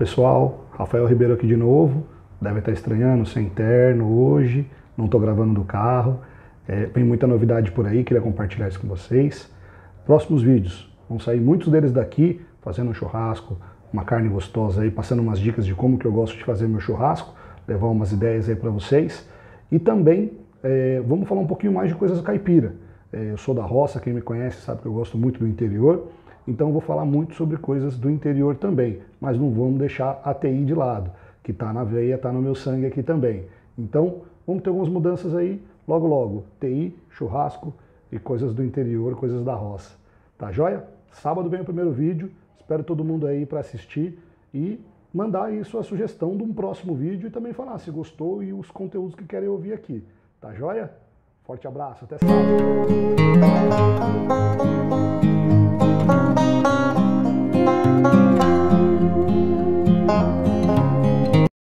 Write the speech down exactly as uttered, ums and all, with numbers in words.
pessoal, Rafael Ribeiro aqui de novo. Deve estar estranhando, sem terno hoje, não estou gravando do carro. É, tem muita novidade por aí, queria compartilhar isso com vocês. Próximos vídeos, vão sair muitos deles daqui, fazendo um churrasco, uma carne gostosa aí, passando umas dicas de como que eu gosto de fazer meu churrasco, levar umas ideias aí para vocês. E também é, vamos falar um pouquinho mais de coisas caipira. É, eu sou da roça, quem me conhece sabe que eu gosto muito do interior, então eu vou falar muito sobre coisas do interior também, mas não vamos deixar a T I de lado, que está na veia, está no meu sangue aqui também. Então vamos ter algumas mudanças aí, logo logo, T I, churrasco e coisas do interior, coisas da roça. Tá joia? Sábado vem o primeiro vídeo, espero todo mundo aí para assistir e mandar aí sua sugestão de um próximo vídeo e também falar se gostou e os conteúdos que querem ouvir aqui. Tá joia? Forte abraço, até sábado!